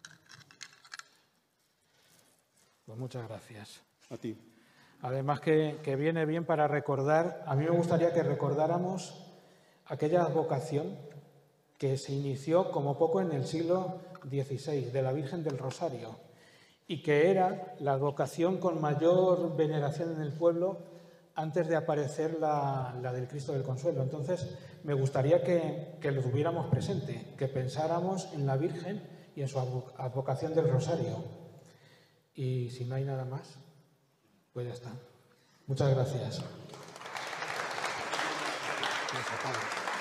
Pues muchas gracias. A ti. Además que, que viene bien para recordar, a mí me gustaría que recordáramos aquella vocación que se inició como poco en el siglo dieciséis, de la Virgen del Rosario, y que era la vocación con mayor veneración en el pueblo antes de aparecer la, la del Cristo del Consuelo. Entonces, me gustaría que, que lo tuviéramos presente, que pensáramos en la Virgen y en su advocación del Rosario. Y si no hay nada más, pues ya está. Muchas gracias.